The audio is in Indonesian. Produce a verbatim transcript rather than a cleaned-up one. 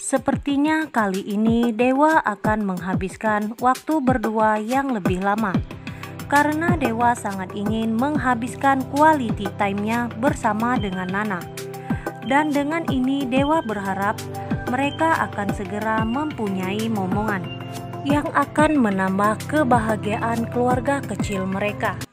Sepertinya kali ini Dewa akan menghabiskan waktu berdua yang lebih lama, karena Dewa sangat ingin menghabiskan quality time-nya bersama dengan Nana. Dan dengan ini Dewa berharap mereka akan segera mempunyai momongan yang akan menambah kebahagiaan keluarga kecil mereka.